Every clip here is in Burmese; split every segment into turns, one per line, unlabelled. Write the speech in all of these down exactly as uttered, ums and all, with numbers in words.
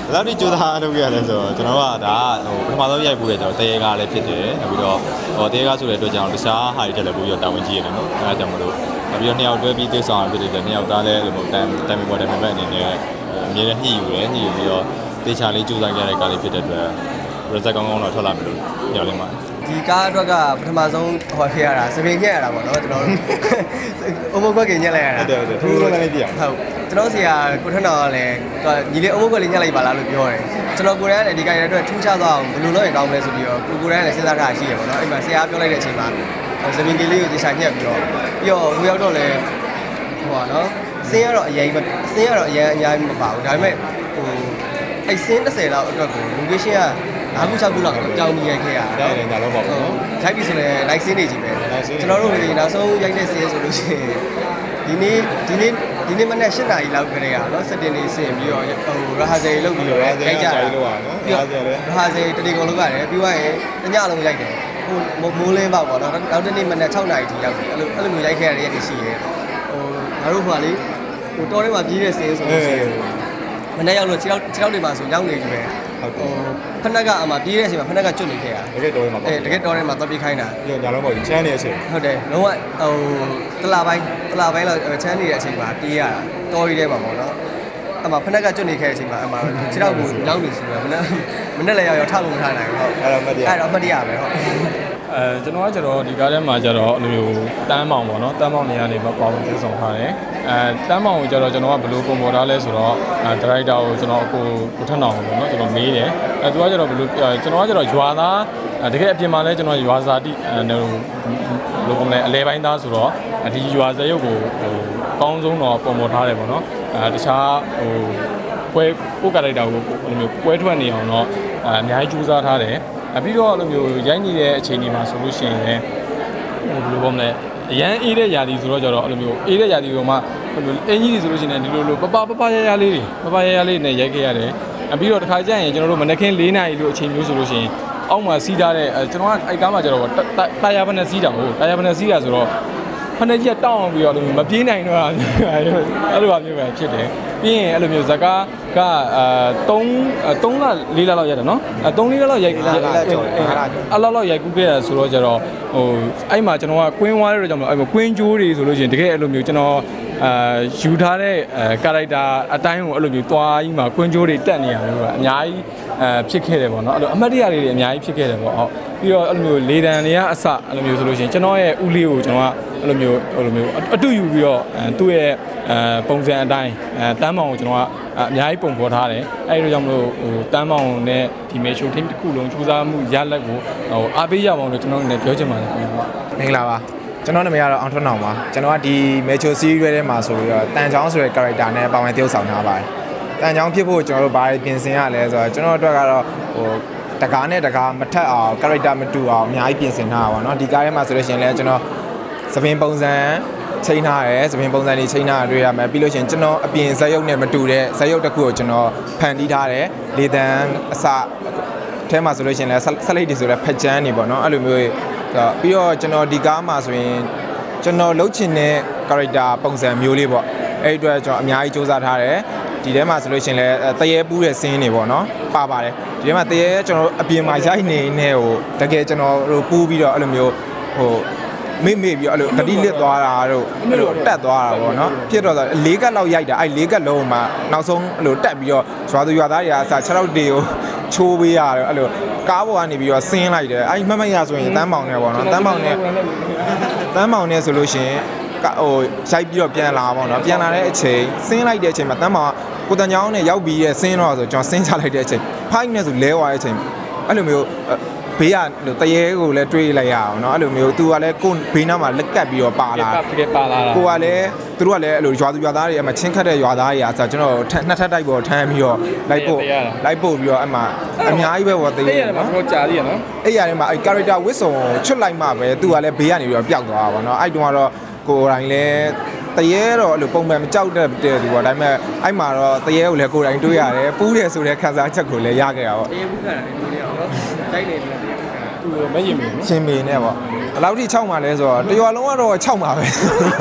လောက်ဒီကျိုးသားလုပ်ခဲ့ရတယ်ဆိုတော့ကျွန်တော်ကဒါဟိုပထမဆုံးရိုက်ဖို့ရကျွန်တော်တေးကားလည်းဖြစ်တယ်ပြီးတော့ဟိုတေးကားဆိုတဲ့အတွက်ကြောင့်တခြားဟာတွေတက်လည်းပို့ပြီးတော့တာဝန်ကြီးရတယ်နော်အဲဒါကြောင့်မလို့ပြီးတော့နှစ်ယောက်တွဲပြီးသိဆောင်ဖြစ်တယ်နှစ်ယောက်သားလည်းဟိုတန်တန်မီပေါ်တယ်မဲ့အနေနဲ့အမြဲတမ်းညှိယူတယ်ညှိယူပြီးတော့တေချာလေးကျိုးစားခဲ့တဲ့ကားလေးဖြစ်တဲ့အတွက် result ကောင်းကောင်းတော့ထွက်လာမယ်လို့ပြောလိမ့်မယ်
ဒီကားအတွက်ကပထမဆုံးဟောခဲ့ရတာစပင်ခဲ့ရတာပေါ့နော်ကျွန်တော်တို့အုံမကွက်ကညက်လိုက်ရတာ
ဟုတ်တယ်ဟုတ်တယ်ထူးထူးလည်းပြအောင်
ဟုတ်ကျွန်တော်ဆရာကိုထက်တော်ကလည်းညီလေးအုံမကွက်လေးညက်လိုက်ပါလားလို့ပြောတယ်ကျွန်တော်ကိုယ်တိုင်ကလည်းဒီကားရတဲ့အတွက်ထူးခြားသွားအောင်ဘယ်လိုလုပ်ရင်ကောင်းမလဲဆိုပြီးတော့ကိုကိုယ်တိုင်ကလည်းစဉ်းစားထားရှိရပေါ့နော်အဲ့မှာဆရာပြောလိုက်တဲ့အချိန်မှာစပင်ကလေးကိုတေချာညက်ပြီးတော့ပြီးတော့ဟိုရောက်တော့လည်းဟိုပါနော်စင်းရတော့အရင်စင်းရတော့အရင်အများကြီးမပါဘူးဒါပေမဲ့ဟိုအဲ့စင်းတစ်ဆယ်လောက်အတွက်ကို location ကငါးခုခြောက်ခုလောက်ကြောင်းကြီးရိုက်ခဲ့ရတာ
။ဟုတ်တယ်ညာတော့ပေါ့နော်
။ရိုက်ပြီဆိုလည်း like စင်းနေကြီးပဲ။ကျွန်တော်တို့ဒီနောက်ဆုံးရိုက်တဲ့စင်းဆိုလို့ရှိရင်ဒီနေ့ဒီနေ့ဒီနေ့မနက်၈နာရီလောက်ခရေရနော်စက်တင်လေးဆင်ပြီးတော့ဟိုရဟာဇယ်လုပ်ပြီးတော့ရိုက်ကြတာ။
လို့ပါနော်။ရဟာဇယ်လည်း
ရဟာဇယ်တတိကုံလုပ်ရတယ်ပြီးသွားရင်တညလုံးရိုက်တယ်။ဟိုမိုးလင်းပေါ့ပေါ့နော်။နောက်တစ်နေ့မနက်၆နာရီထိရောက်တယ်။အဲ့လိုအဲ့လိုမျိုးရိုက်ခဲ့ရတဲ့ရက်တွေရှိရဲ။ဟိုငါတို့ဟိုကလေဟိုတော်ထဲမှာပြေးတဲ့စင်းဆိုလို့ရှိရင်မနေ့ရောက်လို့ခြေထောက်ခြေထောက်တွေပါဆိုရောက်နေပြီပဲ
ဟုတ်တယ်
ဖက်နှက်ကအမှပြေးတဲ့အချိန်မှာဖက်နှက်ကကျွတ်နေခဲ့ရ
တကယ်တော်ထဲမှာ
အဲတကယ်တော်ထဲမှာသွားပြေးခိုင်းတာ
ပြီးတော့ညာလုံးပေါ့ချမ်းနေတဲ့အချိန်
ဟုတ်တယ်လုံးဝဟိုတလာပိုင်းတလာပိုင်းလောက်ချမ်းနေတဲ့အချိန်မှာပြေးရတာတော်ရီထဲမှာပေါ့နော်အမှဖက်နှက်ကကျွတ်နေခဲ့တဲ့အချိန်မှာအမှခြေထောက်ကိုရောက်နေဆိုတော့မနေ့မနေ့လည်းရောက်ရောက်ထလို့မထားနိုင်ဘူးဟုတ်
အဲ့တော့မှတ်တရ
အဲ့တော့မှတ်တရပဲဟုတ်
အဲကျွန်တော်ကကျတော့ဒီကားထဲမှာကျတော့အဲ့လိုမျိုးတန်းမောင်ပေါ့နော်တန်းမောင်နေရာနေပါပေါင်းပြုဆောင်ထားတယ်အဲတန်းမောင်ကိုကျတော့ကျွန်တော်ကဘယ်လိုပုံပေါ်ထားလဲဆိုတော့အဲဒါရိုက်တာကိုကျွန်တော်ကိုကိုထက်အောင်ပေါ့နော်ကျွန်တော်မေးတယ်အဲသူကကျတော့ဘယ်လိုကျွန်တော်ကကျတော့ရွာသားတကယ်အပြင်မှာလဲကျွန်တော်ရွာစာတိအဲဘယ်လိုပုံလဲအလဲပိုင်းသားဆိုတော့ဒီရွာစရုပ်ကိုဟိုအကောင်းဆုံးတော့ပုံပေါ်ထားတယ်ပေါ့နော်အဲတခြားဟိုပွဲပို့ကာရိုက်တာကိုဘယ်လိုမျိုးပွဲထွက်နေအောင်တော့အများကြီးကြိုးစားထားတယ်အပြီးတော့အဲ့လိုမျိုးရိုက်နေတဲ့အချိန်ဒီမှာဆိုလို့ရှိရင်လည်းဟိုဘယ်လိုပေါ့မလဲအရန်အေးတဲ့ຢာဒီဆိုတော့ကျတော့အဲ့လိုမျိုးအေးတဲ့ຢာဒီဆိုမှဟိုအင်းကြီးတွေဆိုလို့ရှိရင်ဒီလိုလိုပပပပရရလေးတွေပပရရလေးနဲ့ရိုက်ခဲ့ရတယ်အပြီးတော့တစ်ခါကျရင်ကျွန်တော်တို့မနက်ခင်း၄နာရီလို့အချိန်မျိုးဆိုလို့ရှိရင်အောက်မှာစီးထားတဲ့ကျွန်တော်ကအဲ့ကားမှာကျတော့တာယာဘနဲ့စီးတာဟုတ်တာယာဘနဲ့စီးတာဆိုတော့ဖက်ကြီးတောင်းအောင်ပြီးတော့မပြေးနိုင်တော့အဲ့လိုပါမျိုးပဲဖြစ်တယ်ပြီးရင်အဲ့လိုမျိုးဇကားကအာ3 3လ4လလောက်ရတယ်နော်အဲ3 4လလောက်ရိုက်အဲ့လောက်လောက်ရိုက်ကူးခဲ့ရဆိုတော့ကျတော့ဟိုအဲ့မှာကျွန်တော်ကကွင်းဝါးတဲ့ကြောင့်အဲ့ကွင်းကျိုးတွေဆိုလို့ရှိရင်တကယ်အဲ့လိုမျိုးကျွန်တော်အာယူထားတဲ့ကာရိုက်တာအတိုင်းကိုအဲ့လိုမျိုးသွားကြီးမှာကွင်းကျိုးတွေတက်နေရမျိုးကအများကြီးအဲဖြစ်ခဲ့တယ်ပေါ့နော်အဲ့လိုအမှတ်တရလေးတွေအများကြီးဖြစ်ခဲ့တယ်ပေါ့ဟုတ်ပြီးတော့အဲ့လိုမျိုးလေတံတွေကအစအဲ့လိုမျိုးဆိုလို့ရှိရင်ကျွန်တော်ရဲ့ဦးလေးကိုကျွန်တော်ကအဲ့လိုမျိုးအဲ့လိုမျိုးအတူယူပြီးတော့သူ့ရဲ့အဲပုံစံအတိုင်းအဲတန်းမောင်ကိုကျွန်တော်ကအများကြီးပုံဖော်ထားတယ်အဲ့ဒီတော့ကြောင့်မလို့ဟိုတန်းမောင်နဲ့ဒီမေရှိုးထင်းတစ်ခုလုံးစူးစမ်းမှုရလက်ကိုဟိုအားပေးရအောင်လို့ကျွန်တော်လည်းပြောချင်ပါတယ်ခင်ဗျာ
မင်္ဂလာပါကျွန်တော်နာမည်ကတော့အောင်ထွန်းအောင်ပါကျွန်တော်ကဒီ Metro Series ထဲမှာဆိုပြီးတော့တန်ချောင်းဆိုတဲ့ character နဲ့ပါဝင်သရုပ်ဆောင်ထားပါတယ်တန်ချောင်းဖြစ်ဖို့ကျွန်တော်တို့ဘာတွေပြင်ဆင်ရလဲဆိုတော့ကျွန်တော်တို့အတွက်ကတော့ဟိုတကားနဲ့တကားမထက်အောင် character မတူအောင်အများကြီးပြင်ဆင်ထားတာပါเนาะဒီကားထဲမှာဆိုလို့ရှိရင်လည်းကျွန်တော်သပင်ပုံစံချိန်ထားရဲသပင်ပုံစံလေးချိန်ထားတွေ့ရမယ်ပြီးလို့ရှိရင်ကျွန်တော်အပြင်ဇက်ရုပ်နဲ့မတူတဲ့ဇက်ရုပ်တစ်ခုကိုကျွန်တော်ဖန်တီးထားတယ်လေတံအစထဲမှာဆိုလို့ရှိရင်လည်းဆက်လိုက်တွေဆိုလည်းဖက်ချမ်းနေပေါ့เนาะအဲ့လိုမျိုးပြီးတော့ကျွန်တော်ဒီကားမှာဆိုရင်ကျွန်တော်လှုပ်ချင်တဲ့ character ပုံစံမျိုးလေးပေါ့အဲ့ဒီအတွက်ကျွန်တော်အများကြီးစူးစမ်းထားတယ်ဒီထဲမှာဆိုလို့ရှိရင်လည်းတရေပူးတဲ့ဆင်းနေပေါ့เนาะပါပါတယ်ဒီထဲမှာတရေကျွန်တော်အပြင်မှာရိုက်နေနေဟိုတကယ်ကျွန်တော်တို့ပူးပြီးတော့အဲ့လိုမျိုးဟိုမေ့မေ့ပြီးအဲ့လိုတတိလစ်သွားတာတို့အဲ့လိုတက်သွားတာပေါ့နော်ဖြစ်တော့၄ကက်လောက်ရိုက်တာအဲ့၄ကက်လုံးမှာနောက်ဆုံးအဲ့လိုတက်ပြီးတော့ရွာသူရွာသားတွေကအစားခြေထောက်တွေကိုချိုးပေးရတယ်အဲ့လိုကားပေါ်ကနေပြီးတော့ဆင်းလိုက်တယ်အဲ့မှတ်မရဆိုရင်တန်းပေါင်နဲ့ပေါ့နော်တန်းပေါင်နဲ့တန်းပေါင်နဲ့ဆိုလို့ရှိရင်ဟိုရိုက်ပြီးတော့ပြန်လာပေါ့နော်ပြန်လာတဲ့အချိန်ဆင်းလိုက်တဲ့အချိန်မှာတန်းပေါင်ကိုတန်ချောင်းနဲ့ရောက်ပြီးရဲ့ဆင်းတော့ဆိုကျွန်တော်ဆင်းချလိုက်တဲ့အချိန်ဖိုက်နဲ့ဆိုလဲသွားတဲ့အချိန်အဲ့လိုမျိုးဘေးကတရေကိုလည်းတွေးလိုက်ရအောင်เนาะအဲ့လိုမျိုးသူကလည်းကိုဘေးနားမှာလက်ကပ်ပြီးတော့ပါလာ
ပါလာ
ကိုကလည်းသူတို့ကလည်းအဲ့လိုရွာသူရွာသားတွေအမှချင်းခတ်တဲ့ရွာသားတွေအားဆိုကျွန်တော်နှစ်ထပ်တိုက်ပေါ်ထမ်းပြီးတော့လိုက်ပို့လိုက်ပို့ပြီးတော့အမှအများကြီးပဲပေါ့တရေ
เนาะတော့ကြာသေးရနော်
အဲ့ရထဲမှာအဲ့ character ဝစ်စုံချွတ်လိုက်မှပဲသူကလည်းဘေးကနေပြီးတော့ပျောက်သွားတာပေါ့เนาะအဲ့တုန်းကတော့ကိုယ်တိုင်လည်းတရေတော့အဲ့လိုပုံမှန်မကြောက်တဲ့သူပေါ့ဒါပေမဲ့အဲ့မှာတော့တရေကိုလည်းကိုယ်တိုင်တွေးရတယ်ပူးတယ်ဆိုတဲ့ခံစားချက်ကိုလည်းရခဲ့တာပေါ့
တရေပူးခါတာလည်းပြောရအောင်နော်တိုက်နေတယ်
သူမရင်မင်း
ရှင်မေနဲ့ပေါ့ဘယ်လောက်ထိ၆မှာလဲဆိုတော့တရွာလုံးကတော့၆မှာပဲ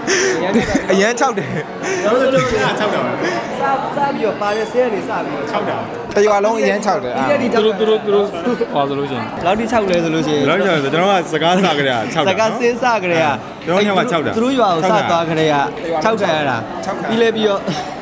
အရန်၆တယ်
တော့တော့တော့
၆တောင်
စားစားပြီးတော့ပါတဲ့ဆဲကနေစားပြီးတော့
၆တောင်
တရွာလုံးအရန်၆တယ်
ဒီကနေ့
သူတို့သူတို့သူတို့ဟောဆိုလို့ရှိရင်
လောက်တိ6လဲဆိုလို့ရှိရင်
လောက်ကျကျွန်တော်ကစကားစကြတဲ့6တောင်
စကားစင်းစားကြတဲ့က
ကျွန်တော်ညမှာ6တောင်
သူတို့ရွာကိုစသွားကြတဲ့က6ခံရတာပြီးလဲပြီးတော့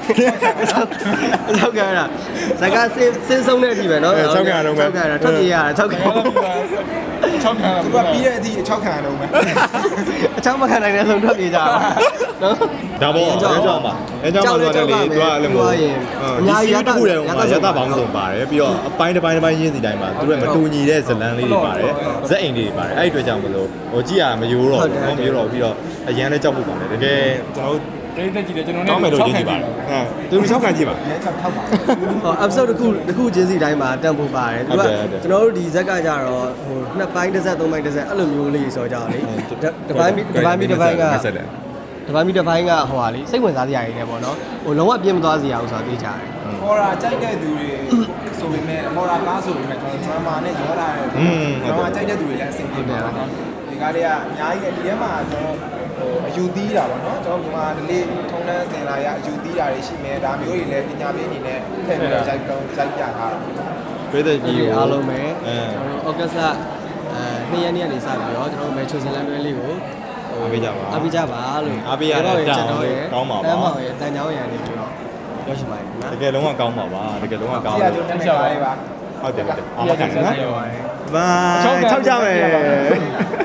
6ခံရတာစကားစင်းစင်းဆုံးတဲ့အထိပဲเนาะ6ခံရတော့ထွက်ပြေးရတာ6ခံ
၆ခံ
သူကပြီးတဲ့အထိ၆ခံရလုံးပဲ
အချောင်းမခံနိုင်တဲ့ဆုံးထွက်ပြေးကြတာနော်
ဒါပေါ့အဲကြောင့်ပါအဲကြောင့်ပါတော့လေသူကအဲ့လိုမျိုးအများကြီးရတာရတာရတာပေါင်းစုံပါတယ်ပြီးတော့အပိုင်းတစ်ပိုင်းတစ်ပိုင်းရင်းစီတိုင်းမှာသူတို့မတူညီတဲ့ဇလန်းလေးတွေပါတယ်ဇက်အိမ်လေးတွေပါတယ်အဲ့ဒီအတွက်ကြောင့်မလို့ဟိုကြည့်ရမယိုးတော့ဘူးမယိုးတော့ပြီးတော့အရန်လည်းကြောက်ဖို့ပါတယ်တကယ်ကျွန်တော်တို့
တိတ်တက်ကြည့်တယ်ကျွန်တော်
တောင်းမယ်လို့ရင်းကြည့်ပါတယ်ဟမ်သူ၆ခံကြည့်ပါ
ဟော episode တစ်ခုတစ်ခုချင်းစီတိုင်းမှာတန်ဖို့ပါတယ်သူကကျွန်တော်တို့ဒီဇက်ကကြတော့ဟိုနှစ်ပိုင်းတစ်ဆက်သုံးပိုင်းတစ်ဆက်အဲ့လိုမျိုးလေးဆိုကြတော့လေတစ်ပိုင်းတစ်ပိုင်းတစ်ပိုင်းကတစ်ပိုင်းတစ်ပိုင်းကဟိုဟာလေစိတ်ဝင်စားစရာတွေလည်းပေါ့နော်ဟိုလုံးဝပြင်းမသွားစရာဘူးဆိုတာသိကြတယ်
မော်ရာကြိုက်တဲ့သူတွေဆိုပေမဲ့မော်ရာကားဆိုပေမဲ့ကျွန်တော် drama နဲ့ရောတာတယ်ကျွန်တော်ကြိုက်တဲ့သူတွေလည်းအဆင်ပြေတယ်ပေါ့နော်ဒီကားလေးကအများကြီးဒီထဲမှာကျွန်တော်ဟိုအယူသီးတာပေါ့နော်ကျွန်တော်ဒီမှာဒီလေးထုံးတန်းစင်လာရအယူသီးတာတွေရှိမယ်ဒါမျိုးတွေလည်းပညာပေးအနေနဲ့ထည့်ပြီးတော့ရိုက်ကောင်းရိုက်ပြထားတာ
ပြည်သက်ကြီးကို
အားလုံးပဲ
အဲ
ကျွန်တော်ဩဂတ်စ်လအဲနှစ်ရက်နေ့ကနေစပြီးတော့ကျွန်တော်မဲချိုစလန်တွဲလေးကို
အားပေးကြပါ
အားပေးကြပါလို့
အားပေးရတဲ့တောင်းကောင်းပါပါ
တမ်းမောင်ရဲ့တန်ချောင်းရံနေပြီးတော့ရောက်ရှိပါတယ်နော်
တကယ်လုံးဝကောင်းပါပါတကယ်လုံးဝကောင်း
ဆ
ပါ
ရာတို့တက်ချောင်းပါပါ
ဟုတ်တယ်ဟုတ်တယ်အားမခံနော်
ဆက်ရော
ဘာ၆ကြမယ်